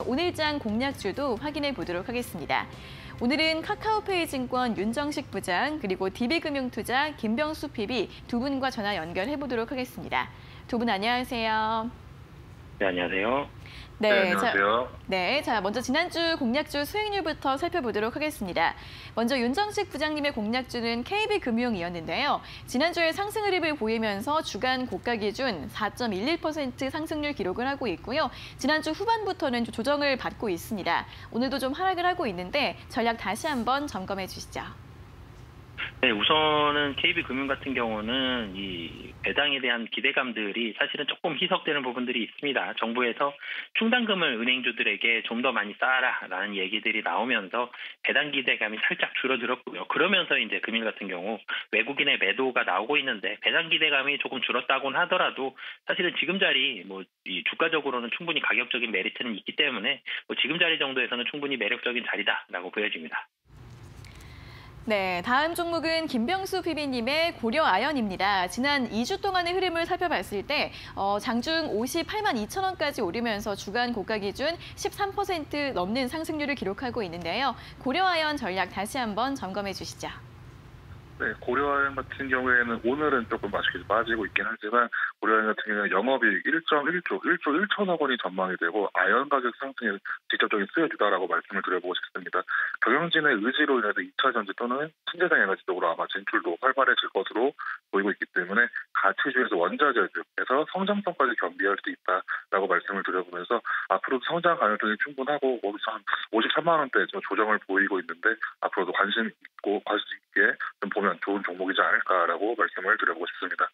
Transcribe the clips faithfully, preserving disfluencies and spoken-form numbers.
오늘장 공략주도 확인해 보도록 하겠습니다. 오늘은 카카오페이 증권 윤정식 부장 그리고 디비금융투자 김병수 피비 두 분과 전화 연결해 보도록 하겠습니다. 두 분 안녕하세요. 네, 안녕하세요. 네, 네, 안녕하세요. 자, 네, 자 먼저 지난주 공략주 수익률부터 살펴보도록 하겠습니다. 먼저 윤정식 부장님의 공략주는 케이비금융이었는데요. 지난주에 상승 흐름을 보이면서 주간 고가 기준 사 점 일일 퍼센트 상승률 기록을 하고 있고요. 지난주 후반부터는 좀 조정을 받고 있습니다. 오늘도 좀 하락을 하고 있는데 전략 다시 한번 점검해 주시죠. 네, 우선은 케이비금융 같은 경우는 이 배당에 대한 기대감들이 사실은 조금 희석되는 부분들이 있습니다. 정부에서 충당금을 은행주들에게 좀 더 많이 쌓아라라는 얘기들이 나오면서 배당 기대감이 살짝 줄어들었고요. 그러면서 이제 금일 같은 경우 외국인의 매도가 나오고 있는데 배당 기대감이 조금 줄었다고는 하더라도 사실은 지금 자리 뭐 이 주가적으로는 충분히 가격적인 메리트는 있기 때문에 뭐 지금 자리 정도에서는 충분히 매력적인 자리다라고 보여집니다. 네, 다음 종목은 김병수 피비님의 고려아연입니다. 지난 이 주 동안의 흐름을 살펴봤을 때 어, 장중 오십팔만 이천 원까지 오르면서 주간 고가 기준 십삼 퍼센트 넘는 상승률을 기록하고 있는데요. 고려아연 전략 다시 한번 점검해 주시죠. 네, 고려아연 같은 경우에는 오늘은 조금 아쉽게 빠지고 있긴 하지만 고려아연 같은 경우는 영업이익 일 점 일조, 일조 일천억 원이 전망이 되고 아연 가격 상승에 직접적인 수혜주다라고 말씀을 드려보고 싶습니다. 경영진의 의지로 인해서 이 차 전지 또는 신재생 에너지 쪽으로 아마 진출도 활발해질 것으로 보이고 있기 때문에 가치주에서 원자재주에서 성장성까지 겸비할 수 있다라고 말씀을 드려보면서 앞으로도 성장 가능성이 충분하고 거기서 한 오십삼만 원대 조정을 보이고 있는데 앞으로도 관심 있고 관심 있게 좀 보면 좋은 종목이지 않을까라고 말씀을 드려보고 싶습니다.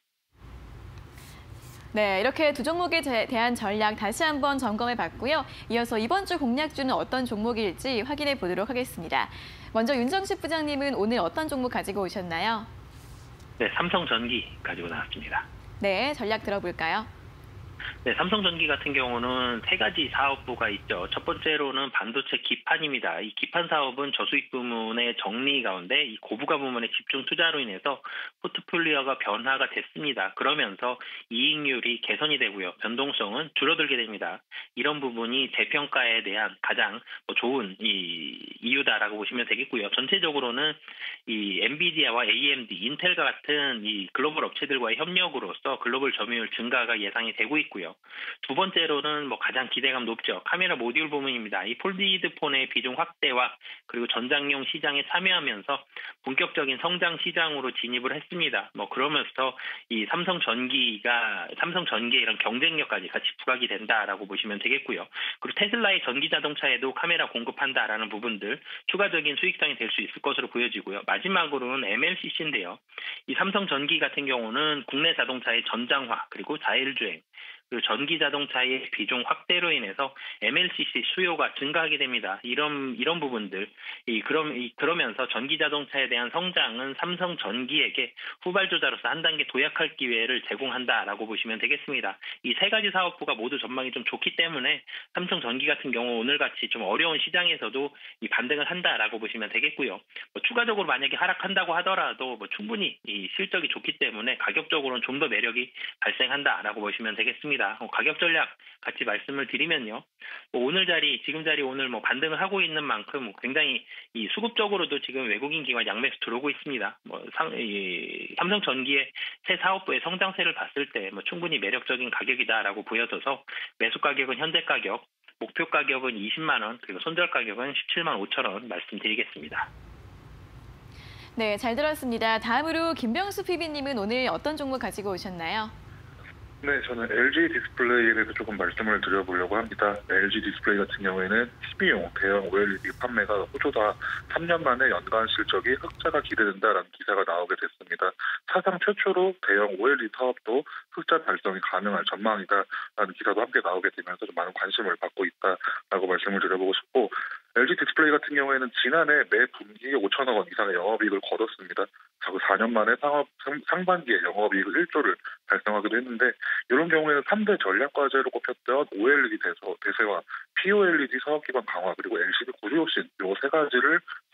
네, 이렇게 두 종목에 대한 전략 다시 한번 점검해 봤고요. 이어서 이번 주 공략주는 어떤 종목일지 확인해 보도록 하겠습니다. 먼저 윤정식 부장님은 오늘 어떤 종목 가지고 오셨나요? 네, 삼성전기 가지고 나왔습니다. 네, 전략 들어볼까요? 네, 삼성전기 같은 경우는 세 가지 사업부가 있죠. 첫 번째로는 반도체 기판입니다. 이 기판 사업은 저수익 부문의 정리 가운데 이 고부가 부문의 집중 투자로 인해서 포트폴리오가 변화가 됐습니다. 그러면서 이익률이 개선이 되고요. 변동성은 줄어들게 됩니다. 이런 부분이 재평가에 대한 가장 좋은 이 이유다라고 보시면 되겠고요. 전체적으로는 이 엔비디아와 에이엠디, 인텔과 같은 이 글로벌 업체들과의 협력으로서 글로벌 점유율 증가가 예상이 되고 있고요. 두 번째로는 뭐 가장 기대감 높죠. 카메라 모듈 부문입니다. 이 폴디드 폰의 비중 확대와 그리고 전장용 시장에 참여하면서 본격적인 성장 시장으로 진입을 했습니다. 뭐 그러면서 이 삼성전기가 삼성전기의 이런 경쟁력까지 같이 부각이 된다라고 보시면 되겠고요. 그리고 테슬라의 전기 자동차에도 카메라 공급한다라는 부분들 추가적인 수익성이 될 수 있을 것으로 보여지고요. 마지막으로는 엠엘씨씨인데요. 이 삼성전기 같은 경우는 국내 자동차의 전장화 그리고 자율주행 그리고 전기 자동차의 비중 확대로 인해서 엠엘씨씨 수요가 증가하게 됩니다. 이런 이런 부분들, 이 그럼 이, 그러면서 전기 자동차에 대한 성장은 삼성전기에게 후발주자로서 한 단계 도약할 기회를 제공한다라고 보시면 되겠습니다. 이 세 가지 사업부가 모두 전망이 좀 좋기 때문에 삼성전기 같은 경우 오늘같이 좀 어려운 시장에서도 이 반등을 한다라고 보시면 되겠고요. 뭐 추가적으로 만약에 하락한다고 하더라도 뭐 충분히 이 실적이 좋기 때문에 가격적으로는 좀 더 매력이 발생한다라고 보시면 되겠습니다. 가격 전략 같이 말씀을 드리면요. 뭐 오늘 자리, 지금 자리 오늘 뭐 반등을 하고 있는 만큼 굉장히 이 수급적으로도 지금 외국인 기관 양매수 들어오고 있습니다. 뭐 상, 이 삼성전기의 새 사업부의 성장세를 봤을 때 뭐 충분히 매력적인 가격이다라고 보여져서 매수 가격은 현재 가격, 목표 가격은 이십만 원, 그리고 손절 가격은 십칠만 오천 원 말씀드리겠습니다. 네, 잘 들었습니다. 다음으로 김병수 피비님은 오늘 어떤 종목 가지고 오셨나요? 네, 저는 엘지 디스플레이에 대해서 조금 말씀을 드려보려고 합니다. 엘지 디스플레이 같은 경우에는 티비용 대형 오엘이디 판매가 호조다 삼 년 만에 연간 실적이 흑자가 기대된다라는 기사가 나오게 됐습니다. 사상 최초로 대형 오엘이디 사업도 흑자 달성이 가능할 전망이다라는 기사도 함께 나오게 되면서 좀 많은 관심을 받고 있다라고 말씀을 드려보고 싶고 엘지 디스플레이 같은 경우에는 지난해 매 분기에 오천억 원 이상의 영업이익을 거뒀습니다. 그 사 년 만에 상업, 상반기에 영업이익 일조를 달성하기도 했는데 이런 경우에는 삼 대 전략과제로 꼽혔던 오엘이디 대세, 대세와 피오엘이디 사업 기반 강화 그리고 엘시디 고유혁신 이 세 가지를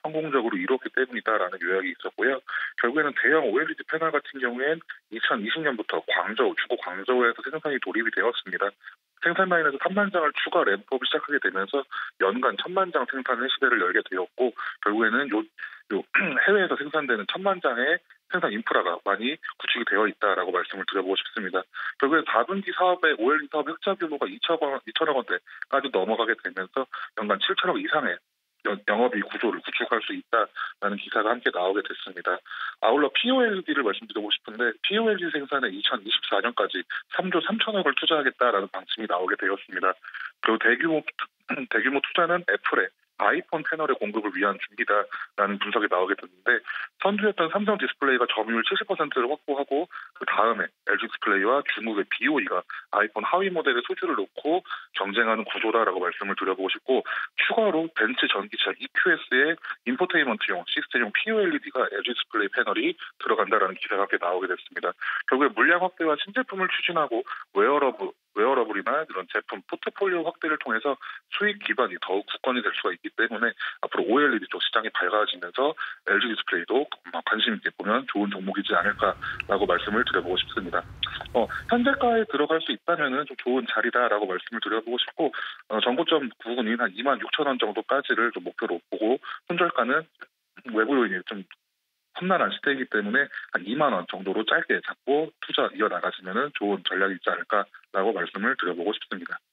성공적으로 이루었기 때문이다라는 요약이 있었고요. 결국에는 대형 오엘이디 패널 같은 경우엔 이천이십 년부터 광저우, 중국 광저우에서 생산이 돌입이 되었습니다. 생산 라인에서 삼만 장을 추가 램프업을 시작하게 되면서 연간 천만 장 생산의 시대를 열게 되었고 결국에는 요, 요 해외에서 생산되는 천만 장의 생산 인프라가 많이 구축이 되어 있다라고 말씀을 드려보고 싶습니다. 결국에 사 분기 사업의 오엘이디 사업 흑자 규모가 이천억 원대까지 넘어가게 되면서 연간 칠천억 이상의 영업이익 구조를 구축할 수 있다라는 기사가 함께 나오게 됐습니다. 아울러 피오엘이디를 말씀드리고 싶은데 피오엘이디 생산에 이천이십사 년까지 삼조 삼천억을 투자하겠다라는 방침이 나오게 되었습니다. 그리고 대규모 대규모 투자는 애플의 아이폰 패널의 공급을 위한 준비다라는 분석이 나오게 됐는데 선두였던 삼성 디스플레이가 점유율 칠십 퍼센트를 확보하고 그 다음에 엘지 디스플레이와 중국의 비오이가 아이폰 하위 모델의 소주를 놓고 경쟁하는 구조다라고 말씀을 드려보고 싶고 추가로 벤츠 전기차 이큐에스의 인포테인먼트용 시스템용 피오엘이디가 엘지 디스플레이 패널이 들어간다라는 기사가 함께 나오게 됐습니다. 결국에 물량 확대와 신제품을 추진하고 웨어러블 웨어러블이나 이런 제품 포트폴리오 확대를 통해서 수익 기반이 더욱 굳건히 될 수가 있기 때문에 앞으로 오엘이디 쪽 시장이 밝아지면서 엘지 디스플레이도 관심 있게 보면 좋은 종목이지 않을까라고 말씀을 드려보고 싶습니다. 어, 현재가에 들어갈 수 있다면은 좀 좋은 자리다라고 말씀을 드려보고 싶고 어, 정고점 부근인 한 이만 육천 원 정도까지를 좀 목표로 보고 손절가는 외부 요인이 좀 험난한 시대이기 때문에 한 이만 원 정도로 짧게 잡고 투자 이어나가시면 좋은 전략이 있지 않을까라고 말씀을 드려보고 싶습니다.